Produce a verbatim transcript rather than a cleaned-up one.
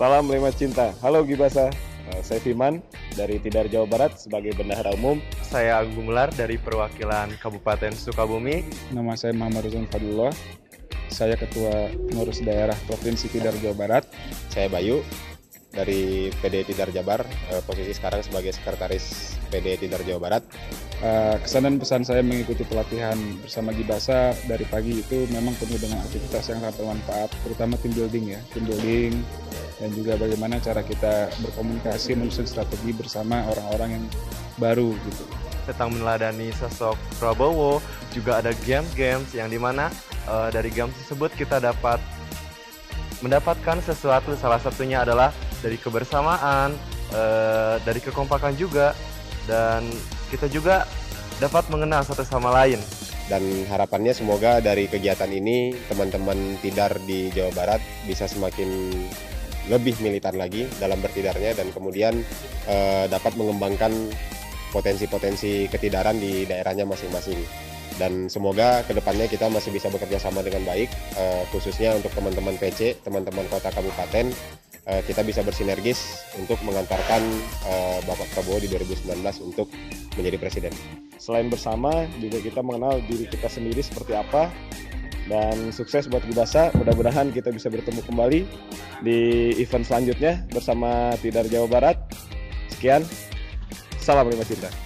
Salam Lima Cinta. Halo Gibasa, Eh, saya Fiman dari Tidar Jawa Barat sebagai Bendahara Umum. Saya Agung Gumelar dari perwakilan Kabupaten Sukabumi. Nama saya Muhammad Ruzan Fadlullah. Saya Ketua Pengurus Daerah Provinsi Tidar Jawa Barat. Saya Bayu dari P D Tidar Jabar, eh, posisi sekarang sebagai Sekretaris P D Tidar Jawa Barat. Uh, kesan dan pesan saya mengikuti pelatihan bersama Gibasa dari pagi itu memang penuh dengan aktivitas yang sangat bermanfaat, terutama team building ya, team building dan juga bagaimana cara kita berkomunikasi menyusun strategi bersama orang-orang yang baru gitu. Tentang meneladani sosok Prabowo, juga ada games-games yang dimana uh, dari games tersebut kita dapat mendapatkan sesuatu, salah satunya adalah dari kebersamaan, uh, dari kekompakan juga, dan kita juga dapat mengenal satu sama lain. Dan harapannya semoga dari kegiatan ini teman-teman Tidar di Jawa Barat bisa semakin lebih militan lagi dalam bertidarnya dan kemudian eh, dapat mengembangkan potensi-potensi ketidaran di daerahnya masing-masing. Dan semoga kedepannya kita masih bisa bekerja sama dengan baik, eh, khususnya untuk teman-teman P C, teman-teman kota kabupaten, eh, kita bisa bersinergis untuk mengantarkan eh, Bapak Prabowo di dua ribu sembilan belas untuk menjadi presiden. Selain bersama, juga kita mengenal diri kita sendiri seperti apa. Dan sukses buat Gibasa, mudah-mudahan kita bisa bertemu kembali di event selanjutnya bersama Tidar Jawa Barat. Sekian, salam Lima Cinta.